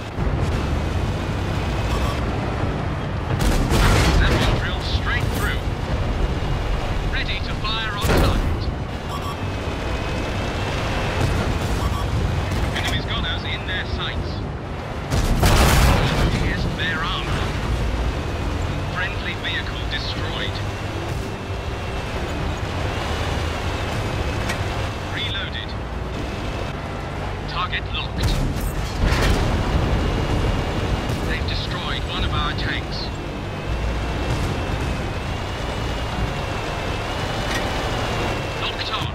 That one drilled straight through. Ready to fire on target. Enemy's got us in their sights. Pierced their armor. Friendly vehicle destroyed. Reloaded. Target locked. They've destroyed one of our tanks. Locked on.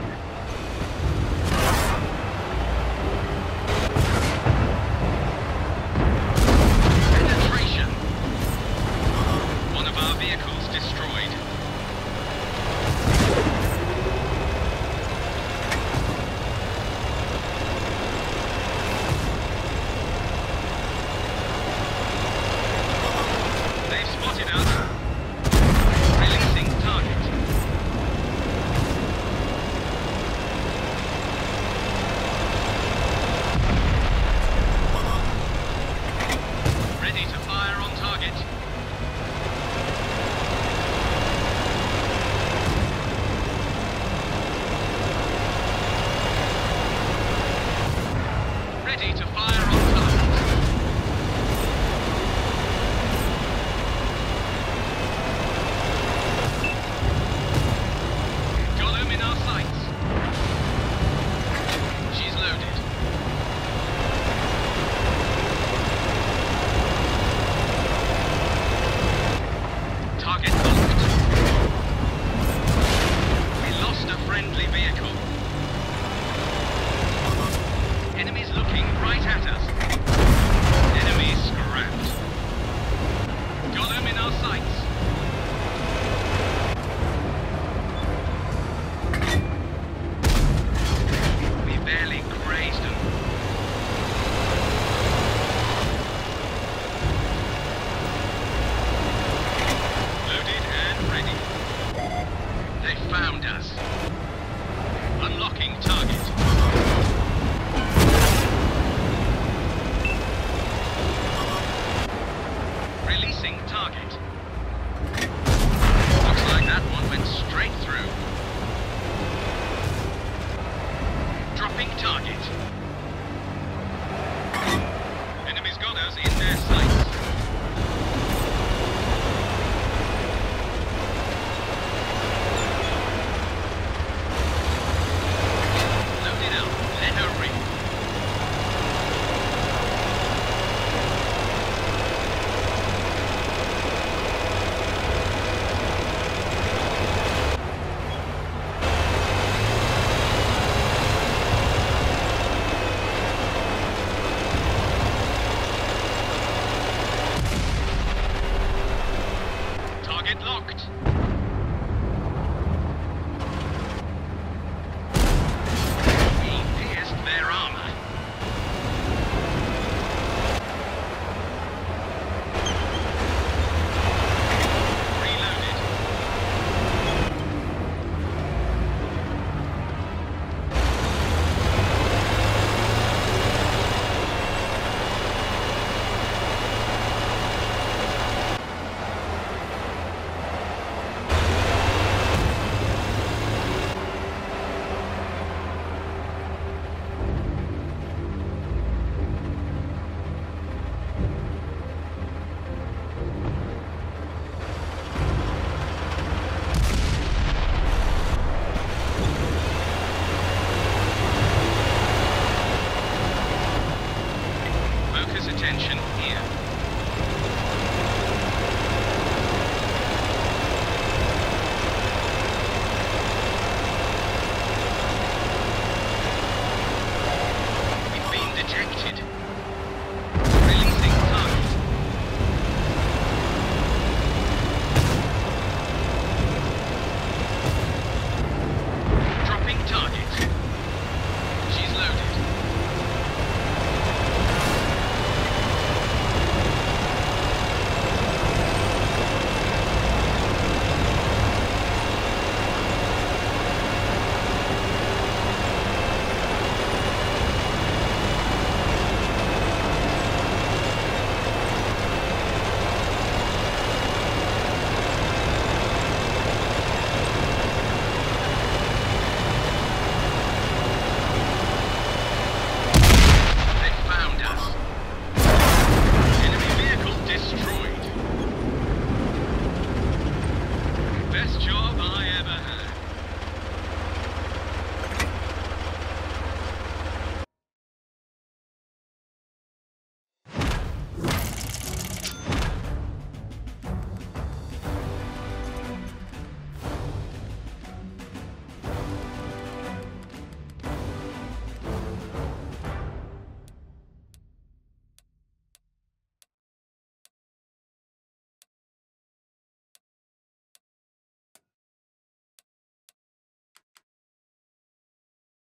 Penetration. One of our vehicles destroyed. They've spotted us. Releasing target. Ready to fire on target. Ready to fire on target. Got him in our sights. She's loaded. Target locked. We lost a friendly vehicle. Enemies looking right at us. Enemy scrapped. Got him in our sights. We barely grazed them. Loaded and ready. They found us. Unlocking target. Releasing target. Looks like that one went straight through. Dropping target. Enemy's got us in their sights. Loaded up. Let her ring. Target locked. We pierced their armor. Reloaded. Focus attention here.